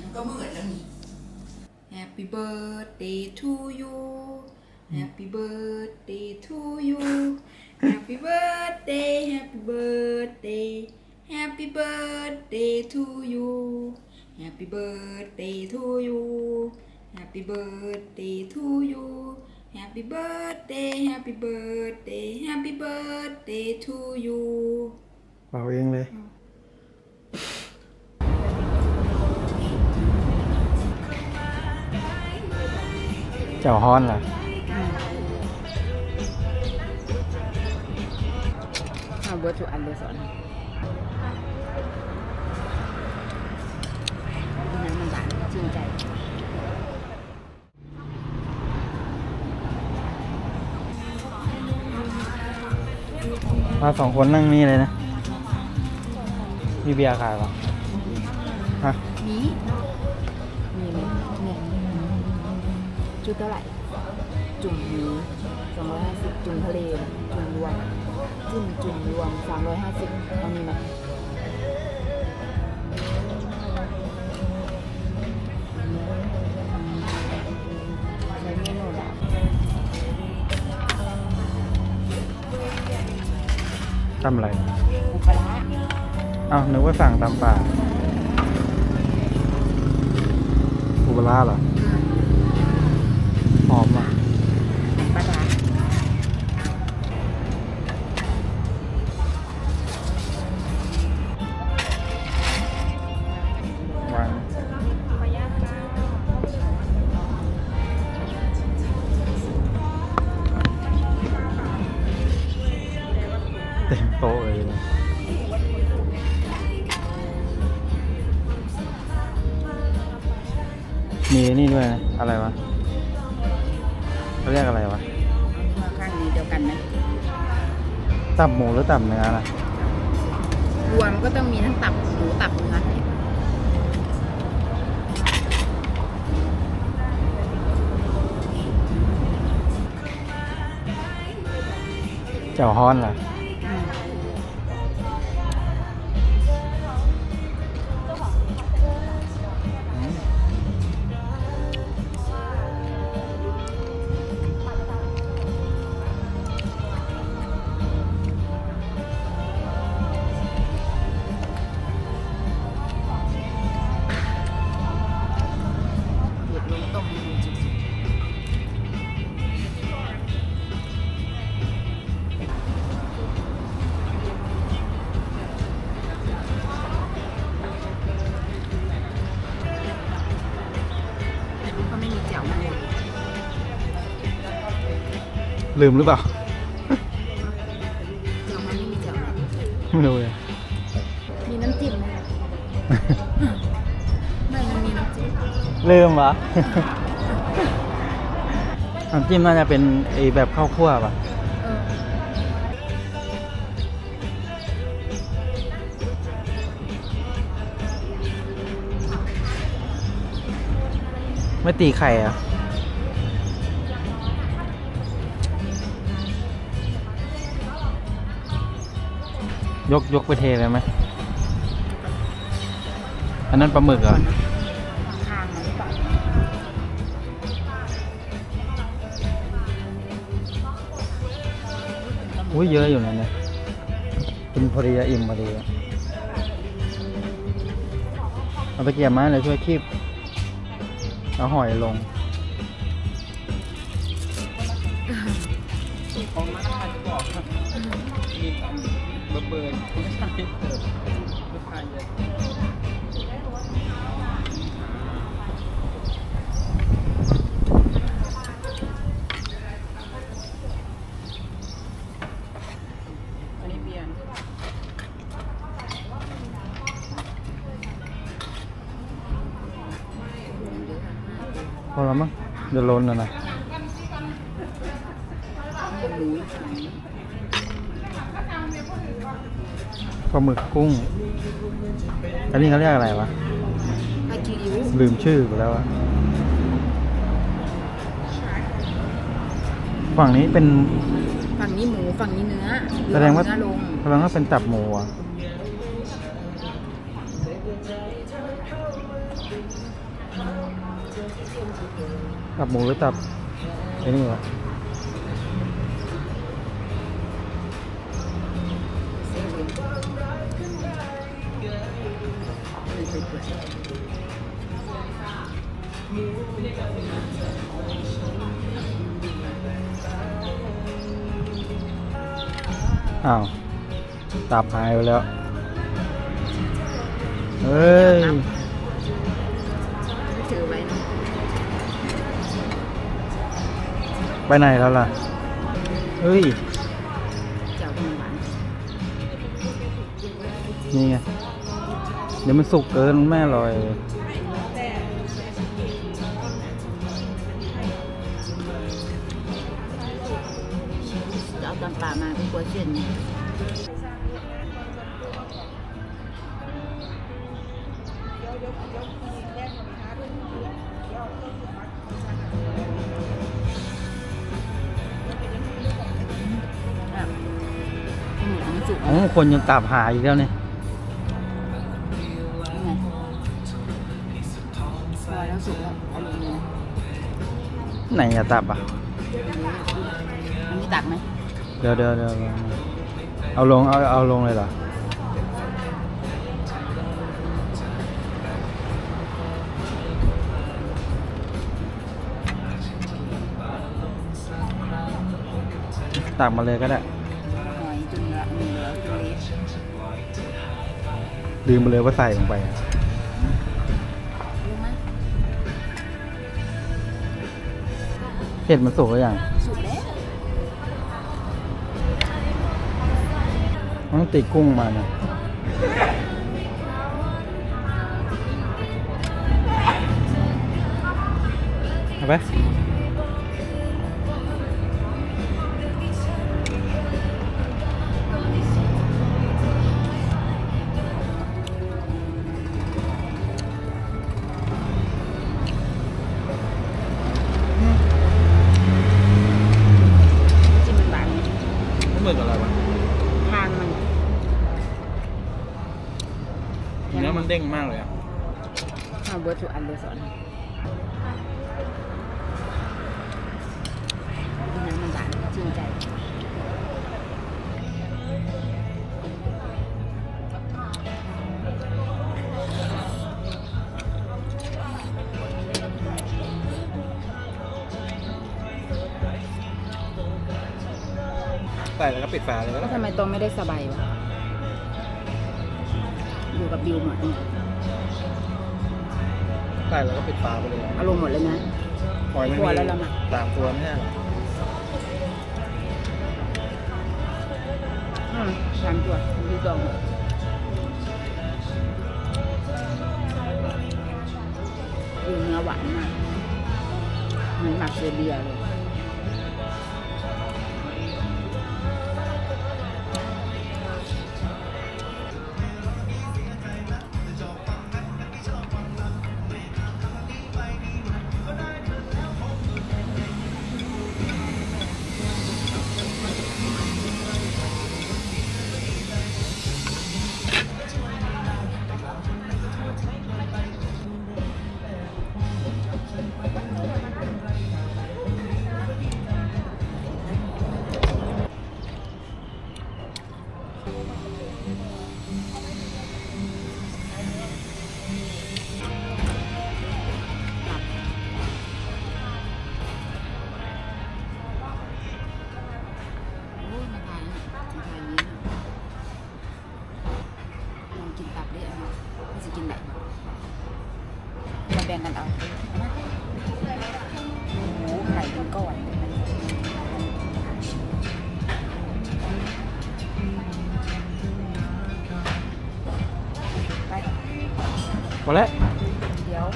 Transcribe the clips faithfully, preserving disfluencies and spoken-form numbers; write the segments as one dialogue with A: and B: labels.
A: มันก็เหมือนแล้วนี่ Happy birthday to you Happy birthday to you Happy birthday Happy birthday Happy birthday to you Happy birthday to you Happy birthday to you Happy birthday Happy birthday Happy birthday to you
B: เป่าเองเลยเจ้าฮ้อนล่ะ
A: เอาเบอร์ทุกอันเลยสอนน้ำมันหวานชื่นใจ
B: มาสองคนนั่งนี่เลยนะมีเบียร์ขายปะฮะ
A: มีมีไหมเนี่ยชุดเท่าไหร่จุ่มหมูสองร้อยห้าสิบจุ่มทะเลจุ่มรวมจิ้มจุ่มรวมสามร้อยห้าสิบเอามีไหมใช้เมนูแบบ
B: ทำอะไร
A: อุปลา
B: อ้าวนึกว่าสั่งตามป่าอุปลาเหรอหอมอ่ะ
A: ปลาร้า
B: วางเต็มโต๊ะเลยนะมีนี่ด้วยนะอะไรวะเขาเรียกอะไรวะ
A: ข้างนี้เดียวกันไหม
B: ตับหมูหรือตับเนื้อล่ะ
A: รวมก็ต้องมีทั้งตับหมูตับเนื้อ
B: เจ้าฮ้อนล่ะลืมหรือเปล่า
A: เจียวมันไม่มีเจียว
B: ไม่รู้เลย
A: มีน้ำจิ้มไหมไม่มันมีน้ำจิ้ม
B: ลืมเหรอ น้ำจิ้มน่าจะเป็นไอแบบข้าวคั่วป่ะไม่ตีไข่อ่ะยกยกไปเทเลยไหมอันนั้นปลาหมึกเหรอ
A: ทางมันหรือเปล่า
B: อุ้ยเยอะอยู่นะเนี่ยกินพอดีอิ่มพอดีเอาตะเกียบมาเลยช่วยคีบเอาหอยลง
A: ของมันอาจจะบอกมีความเบอร์เบอร์ไม่ใช่เติมลูกค้าเยอะอันนี้เบียร์
B: พอแล้วมั้งเดี๋ยวล้นแล้วนะปลาหมึกกุ้งอันนี้เขาเรียกอะไรวะลืมชื่อไปแล้วอะฝั่งนี้เป็น
A: ฝั่งนี้หมูฝั่งนี้เนื้อ
B: แสดงว่าแสดงว่าเป็นตับหมูอ่ะตับหมูหรือตับไอ้นี่วะอ้าวตับหายไปแล้วเฮ้ย
A: ถือไว้นะ
B: ไปไหนแล้วล่ะเฮ้ย
A: เจ้าเป็นหวาน
B: นี่ไงเดี๋ยวมันสุกเกินแม่อร่อย
A: เอาตำปลามาเป็นกัวเส้น
B: อ๋อคนยังตับหายอีกแล้วเนี่ย
A: แล้วสุกแล้วเอาลงเลย
B: ไหนอะตับอ่ะ
A: มันมีตักไหม
B: เดี๋ยวเดี๋ยวเดี๋ยวเอาลงเอาเอาลงเลยเหรอตักมาเลยก็ได้
A: หอยจุ่มละมีเหลือจุ่มเล็ก
B: ลืมไปเลยว่าใส่ลงไปเห็ดมันสุกหรือยัง
A: สุกแล้ว
B: ต้องตีกุ้งมานะเอาไปเหมือนอะไรวะ
A: ทางมัน
B: เนื้อมันเด้งมากเลยอ่ะ
A: เอาเบอร์สุอันเบอร์สอนน้ำมันหวานชื่นใจ
B: ใส่แล้วก็ปิดฝาเลย
A: แล้วทำไมตัวไม่ได้สบายวะอยู่กับบิวหมดนี่
B: ใส่แล้วก็ปิดฝาไปเลย
A: อารมณ์หมดเลยนะ
B: หอยไม่มีแล้วนะสามตัวไม่ใช่หรอ
A: อืมสามตัวดูตัวหมดดูเนื้อหวานมากเหมือนหมักเซเบียเลยจะกินไหนมาแบ่งกันเอาหมูไข่เป็นก้อนไป
B: พอแล้ว
A: เดี๋ยว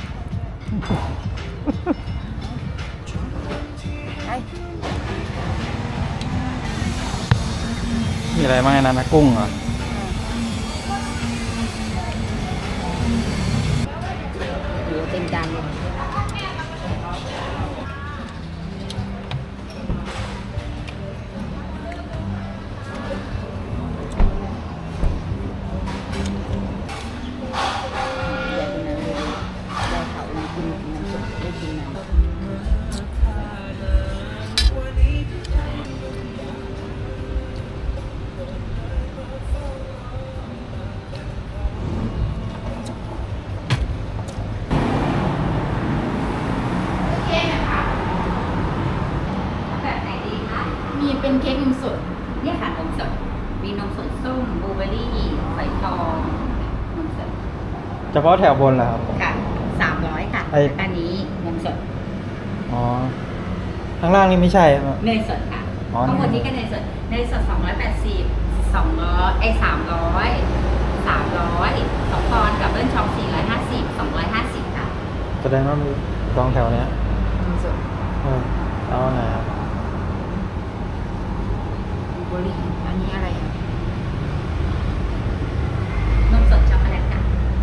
A: ไป
B: มีอะไรบ้างนะนะกุ้งเหรอ
A: เต็มจานเลยได้เขากิน
B: เฉพาะแถวบนเหรอครับ
A: ค่ะสามร้อยค่ะอันนี้นมสด
B: อ๋อข้างล่างนี่ไม่ใช่
A: เนยสดค่ะข้างบนนี้ก็เนยสดเนยสดสองร้อยแปดสิบสองร้อยไอ้สามร้อยสามร้อยสองปอนด์กับเบิ้ลช็อปสี่ร้อยห้าสิบสองร้อยห้าสิบค่ะ
B: แสดงว่ามีตองแถวเนี้ย
A: นมสด
B: เออเอาไหนครับ
A: บริอันนี้อะไรอ่ะนมสดช็อกโกแลตค่ะ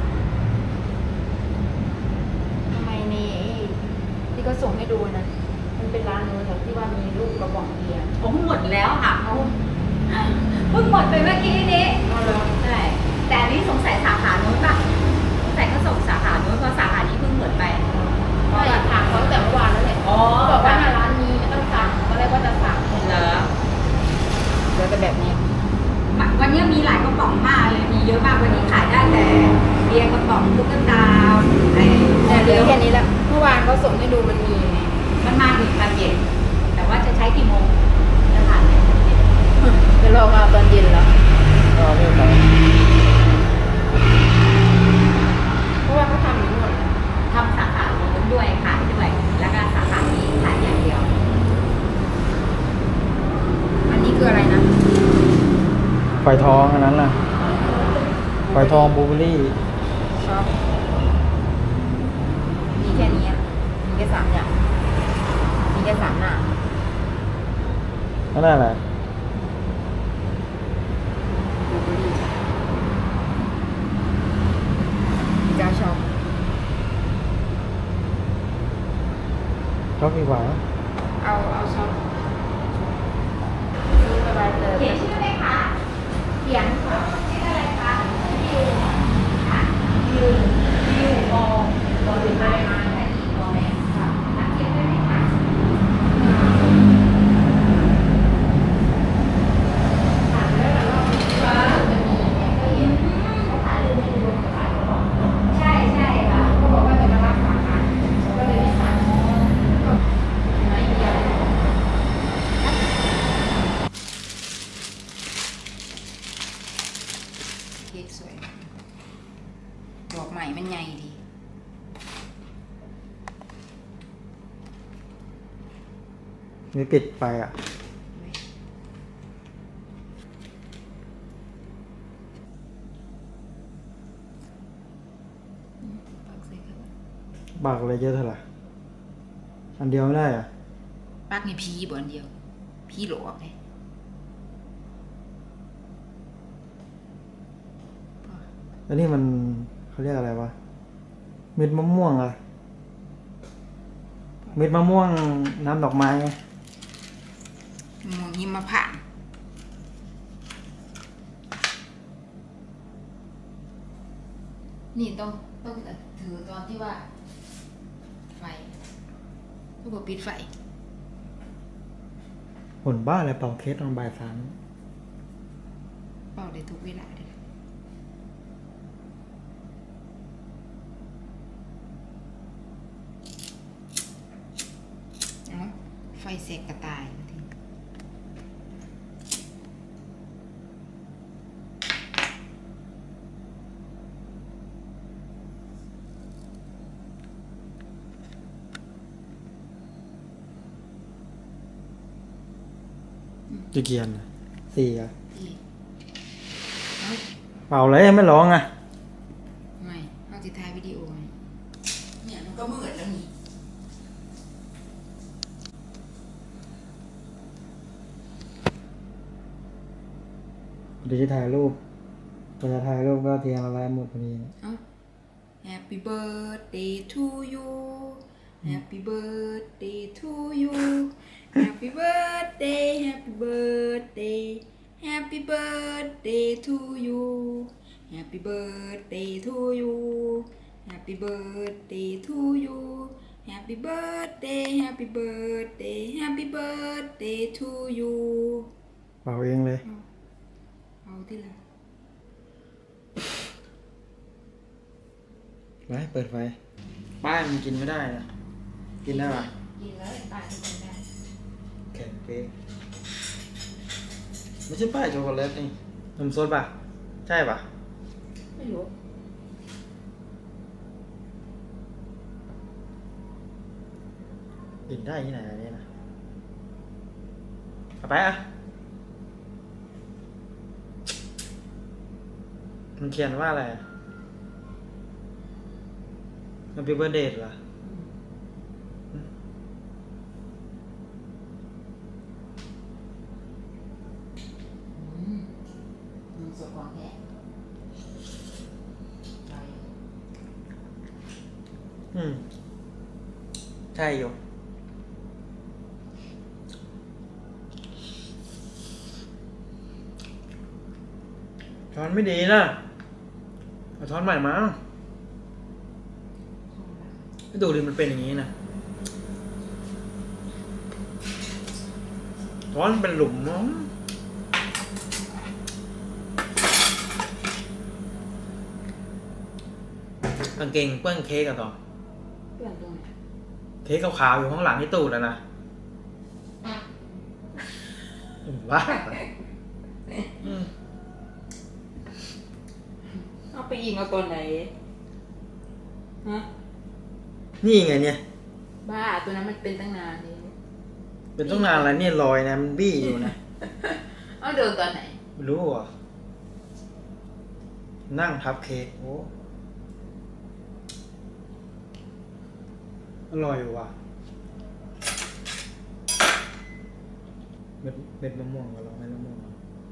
A: ทำไมนี่ที่เขาส่งให้ดูนะมันเป็นร้านนู้นที่ว่ามีลูกกระป๋องเบียร์ผมหมดแล้วค่ะเขาเพิ่งหมดไปเมื่อกี้นี้ใช่แต่อันนี้สงสัยสาขาโน้นป่ะสงสัยเขาส่งสาขาโน้นเพราะสาขานี้เพิ่งหมดไปเพราะถามเขาแต่เมื่อวานแล้วแหละอ๋อบอกว่าร้านนี้ไม่ต้องสั่งก็เลยว่าจะสั่งเหรอเหลือแต่แบบนี้วันนี้มีหลายกระป๋องมากเลยมีเยอะมากวันนี้ขายได้แต่เบียร์กระป๋องตุ๊กตาไอ้แต่เหลือแค่นี้แล้วเมื่อวานเขาส่งให้ดูมันมีมันมาถึงตอนเย็นแต่ว่าจะใช้กี่โมงจะผ่านไหมจะรอมาตอนเย็นแล้ว
B: ก็ไม่ไป
A: เพราะว่าเขาทำอยู่หมดทำสาขาโน้นด้วยขายด้วยแล้วก็สาขานี้ขายอย่างเดียวอันนี้คืออะไรนะ
B: ไฟทองอันนั้นน่ะไฟทองบลูเบอร์รี่
A: ชอบมีแค่นี้มีแค่สามอย่างมีแค่สามหน้า
B: นั่นแหละ
A: บลูเบอร์รี่จ้าชอบ
B: ชอบดีกว่า
A: เอาเอาชอบซื้ออะไรเลยเขียนชื่อไหมคะเขียนชื่ออะไรคะยูค่ะยูยูโอบอถึงอะไรมาแต่อีโอแม่ค่ะเขียนได้ไหมคะค่ะแล้วเราก็จะมีเนี่ยก็เห็นเขาถ่ายรูปให้ดูใช่ใช่ค่ะเขาบอกว่าจะมารับฝากกันก็เลยไม่สั่งไม่เดียวเค้กสวยดอกใหม่มันใหญ่ดี
B: มีปิดไฟอ่ะบักอะไรเยอะเท่าไหร่อันเดียวไม่ได้อ่ะ
A: ปักในพีบ่อันเดียวพีหลอกเลย
B: แล้วนี่มันเขาเรียกอะไรวะเม็ดมะม่วงอะเม็ดมะม่วงน้ำดอกไม้ไง
A: มะม่วงหิมพานต์นี่ต้องต้องถือตอนที่ว่าไฟทุกคนปิดไฟ
B: ผลบ้าอะไรเป่าเค้กตอนบ่ายสาม
A: เป่าได้ทุกเวลาเลยไฟเสกกระต่ายที
B: จะเกียนสี่อ่ะเป่าเลยไม่ร้องอ่ะ
A: ไม่เอาจะถ่ายวิดีโอเนี่ยมันก็มืดแล้วนี่
B: เดี๋ยวจะถ่ายรูปเวลาถ่ายรูปก็เตรียมอะไรหมดพอดี
A: เอ้า Happy birthday to you Happy birthday to you Happy birthday Happy birthday Happy birthday to you Happy birthday to you Happy birthday to you Happy birthday Happy birthday Happy birthday to you
B: เป่าเองเลย
A: เอาที่ละ
B: ไว้เปิดไฟป้ายมันกินไม่ได้นะกินได้ปะ
A: กินแล้วป้ายกินได้
B: แข็งเป๊ะไม่ใช่ป้ายช็อกโกแลตนี่นมสดป่ะใช่ป่ะ
A: ไม่รู้
B: กินได้ที่ไหนอันนี้นะเอาไปอ่ะมันเขียนว่าอะไรมันเป็นเบอร์เดทเหรอ
A: อืมสดของแท้
B: อืมใช่อยู่ช้อนไม่ดีนะเอาช้อนใหม่มาให้ดูดิมันเป็นอย่างนี้นะช้อนเป็นหลุมมั้งกางเกงเปื้อนเค้กอะต่อ
A: เปลี่ยนตรงไหน
B: เค้กขาวๆอยู่ข้างหลังที่ตูดแล้วนะว้า
A: เอาไปยิงเอาตอนไหนฮะ
B: นี่ไงเนี่ย
A: บ้าตัวนั้นมันเป็นตั้งนานนี่
B: เป็นตั้งนานแล้วเนี่ยรอยนะมันบี้อยู่นะ
A: เอาโดนตอนไหน
B: ไม่รู้อ่ะนั่งทับเค้กโอ้อร่อยว่ะเม็ดเม็ดมะม่วงกับเราเม็ดมะม่วง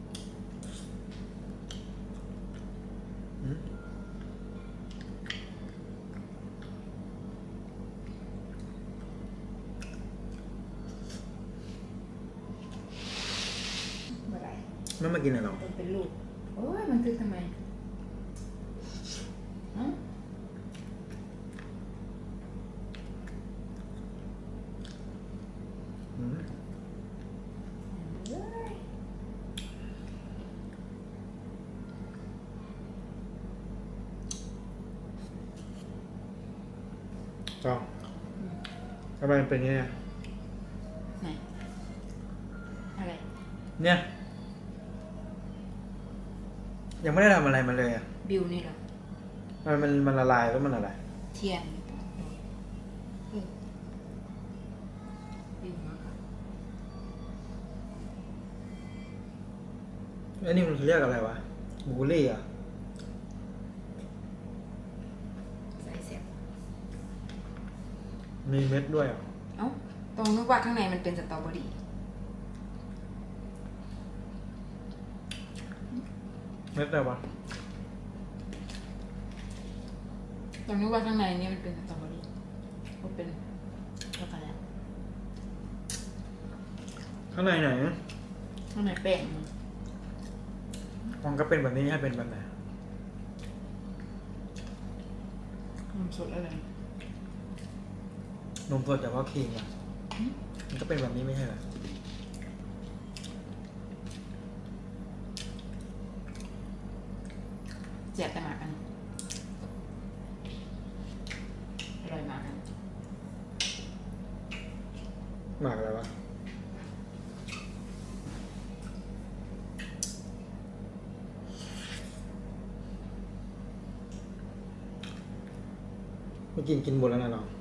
B: ไม่มากินอะไรหรอ
A: เป็นลูกโอ้ยมันคือทำไมฮะ
B: ต่อทำไมมันเป็นอย่างนี้
A: ไหนอะไร
B: เนี่ยยังไม่ได้ทำอะไรมาเลยอ่ะ
A: บิวนี่หรอ
B: มันมันมันละลายแล้วมันอะไร
A: เทียน
B: อันนี้มันเรียกอะไรวะบูลลี่อ่ะ
A: ใส่เสียบ
B: มีเม็ดด้วยอ่ะ
A: เอ้าตรงนึกว่าข้างในมันเป็นสตรอเบอรี่
B: เม็ดอะไรวะ
A: ตรงนึกว่าข้างในนี่มันเป็นสตรอเบอรี่ก็เป็นช็อกโกแลต
B: ข้างในไหน
A: ข้างในแป้ง
B: มันก็เป็นแบบนี้ให้เป็นแบบไหน
A: นมสดอะไร
B: นมสดจากว่าครีมอ่ะมันก็เป็นแบบนี้ไม่ใช่เหรอ
A: เจ็บแต่หมากกันอร่อยมากกัน
B: หมากอะไรวะไม่กินกินหมดแล้วนะน้อง